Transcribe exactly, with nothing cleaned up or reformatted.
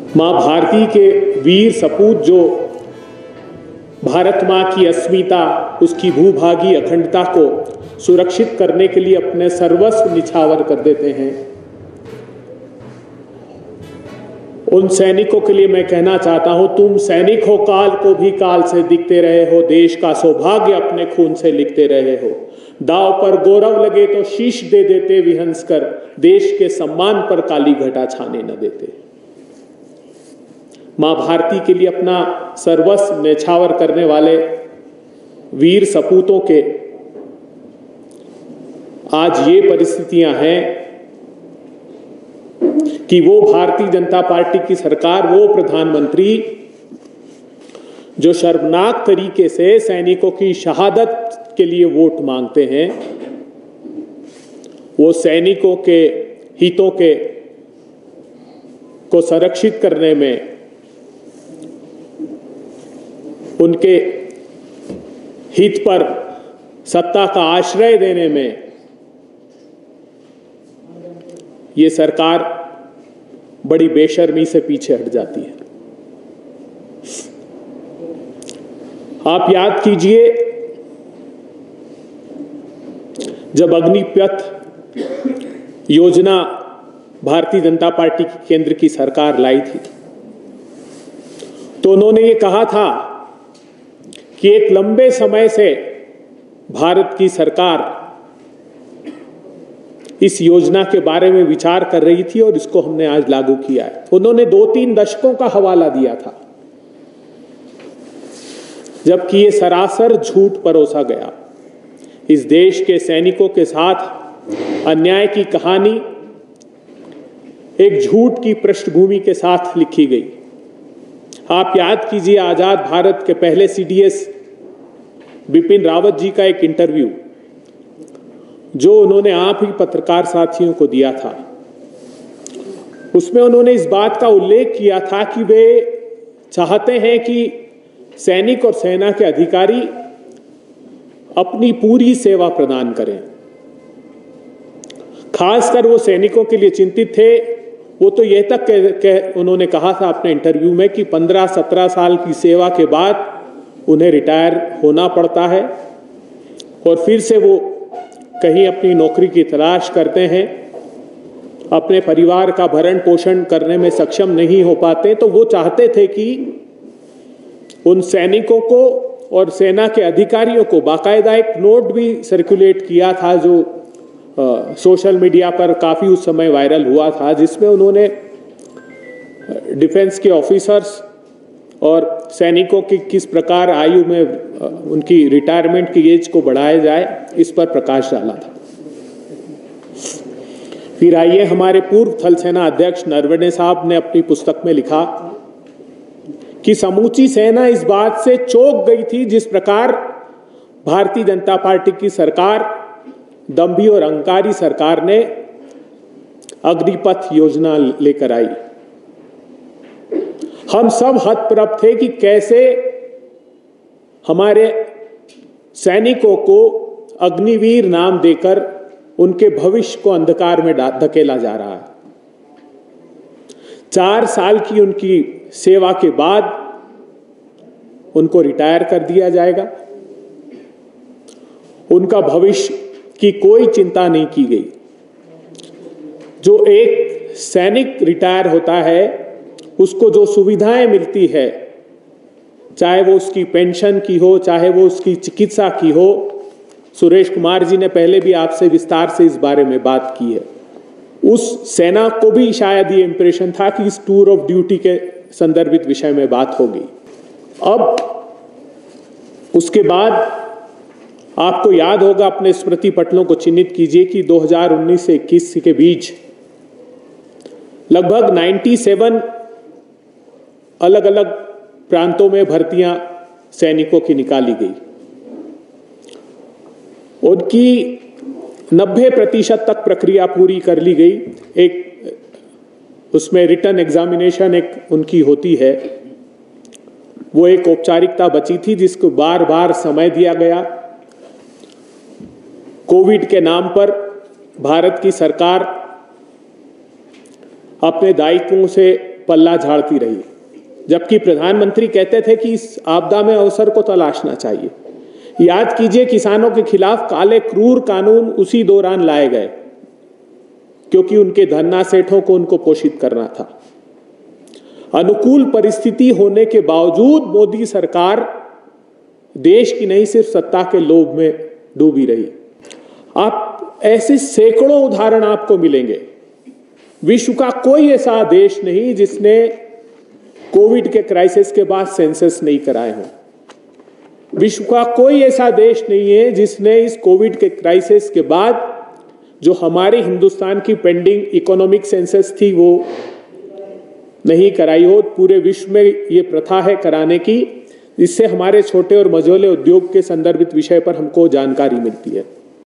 मां भारती के वीर सपूत जो भारत मां की अस्मिता, उसकी भूभागी अखंडता को सुरक्षित करने के लिए अपने सर्वस्व निछावर कर देते हैं, उन सैनिकों के लिए मैं कहना चाहता हूं, तुम सैनिक हो, काल को भी काल से दिखते रहे हो, देश का सौभाग्य अपने खून से लिखते रहे हो। दाव पर गौरव लगे तो शीश दे देते विहंस कर, देश के सम्मान पर काली घटा छाने न देते। मां भारती के लिए अपना सर्वस्व न्यौछावर करने वाले वीर सपूतों के आज ये परिस्थितियां हैं कि वो भारतीय जनता पार्टी की सरकार, वो प्रधानमंत्री जो शर्मनाक तरीके से सैनिकों की शहादत के लिए वोट मांगते हैं, वो सैनिकों के हितों के को संरक्षित करने में, उनके हित पर सत्ता का आश्रय देने में ये सरकार बड़ी बेशर्मी से पीछे हट जाती है। आप याद कीजिए, जब अग्निपथ योजना भारतीय जनता पार्टी की केंद्र की सरकार लाई थी, तो उन्होंने ये कहा था कि एक लंबे समय से भारत की सरकार इस योजना के बारे में विचार कर रही थी और इसको हमने आज लागू किया है। उन्होंने दो तीन दशकों का हवाला दिया था, जबकि ये सरासर झूठ परोसा गया। इस देश के सैनिकों के साथ अन्याय की कहानी एक झूठ की पृष्ठभूमि के साथ लिखी गई। आप याद कीजिए, आजाद भारत के पहले सीडीएस बिपिन रावत जी का एक इंटरव्यू जो उन्होंने आप ही पत्रकार साथियों को दिया था, उसमें उन्होंने इस बात का उल्लेख किया था कि वे चाहते हैं कि सैनिक और सेना के अधिकारी अपनी पूरी सेवा प्रदान करें। खासकर वो सैनिकों के लिए चिंतित थे। वो तो यह तक कह, कह, उन्होंने कहा था अपने इंटरव्यू में कि पंद्रह सत्रह साल की सेवा के बाद उन्हें रिटायर होना पड़ता है और फिर से वो कहीं अपनी नौकरी की तलाश करते हैं, अपने परिवार का भरण पोषण करने में सक्षम नहीं हो पाते। तो वो चाहते थे कि उन सैनिकों को और सेना के अधिकारियों को, बाकायदा एक नोट भी सर्कुलेट किया था जो आ, सोशल मीडिया पर काफ़ी उस समय वायरल हुआ था, जिसमें उन्होंने डिफेंस के ऑफिसर्स और सैनिकों की किस प्रकार आयु में उनकी रिटायरमेंट की एज को बढ़ाया जाए, इस पर प्रकाश डाला था। फिर आइए, हमारे पूर्व थल सेना अध्यक्ष नरवणे साहब ने अपनी पुस्तक में लिखा कि समूची सेना इस बात से चौंक गई थी जिस प्रकार भारतीय जनता पार्टी की सरकार, दंभी और अहंकारी सरकार ने अग्निपथ योजना लेकर आई। हम सब हतप्रभ थे कि कैसे हमारे सैनिकों को अग्निवीर नाम देकर उनके भविष्य को अंधकार में धकेला जा रहा है। चार साल की उनकी सेवा के बाद उनको रिटायर कर दिया जाएगा। उनका भविष्य की कोई चिंता नहीं की गई। जो एक सैनिक रिटायर होता है, उसको जो सुविधाएं मिलती है, चाहे वो उसकी पेंशन की हो, चाहे वो उसकी चिकित्सा की हो, सुरेश कुमार जी ने पहले भी आपसे विस्तार से इस बारे में बात की है। उस सेना को भी शायद ये इंप्रेशन था कि इस टूर ऑफ ड्यूटी के संदर्भित विषय में बात होगी। अब उसके बाद आपको याद होगा, अपने स्मृति पटलों को चिन्हित कीजिए कि दो हज़ार उन्नीस से इक्कीस के बीच लगभग सत्तानवे अलग अलग प्रांतों में भर्तियां सैनिकों की निकाली गई। उनकी नब्बे प्रतिशत तक प्रक्रिया पूरी कर ली गई। एक उसमें रिटन एग्जामिनेशन एक उनकी होती है, वो एक औपचारिकता बची थी जिसको बार बार समय दिया गया। कोविड के नाम पर भारत की सरकार अपने दायित्वों से पल्ला झाड़ती रही, जबकि प्रधानमंत्री कहते थे कि इस आपदा में अवसर को तलाशना चाहिए। याद कीजिए, किसानों के खिलाफ काले क्रूर कानून उसी दौरान लाए गए, क्योंकि उनके धन्ना सेठों को उनको पोषित करना था। अनुकूल परिस्थिति होने के बावजूद मोदी सरकार देश की नहीं, सिर्फ सत्ता के लोभ में डूबी रही। आप ऐसे सैकड़ों उदाहरण आपको मिलेंगे। विश्व का कोई ऐसा देश नहीं जिसने कोविड के क्राइसिस के बाद सेंसस नहीं कराए हों। विश्व का कोई ऐसा देश नहीं है जिसने इस कोविड के क्राइसिस के बाद जो हमारे हिंदुस्तान की पेंडिंग इकोनॉमिक सेंसस थी वो नहीं कराई हो। पूरे विश्व में ये प्रथा है कराने की, इससे हमारे छोटे और मझोले उद्योग के संदर्भित विषय पर हमको जानकारी मिलती है।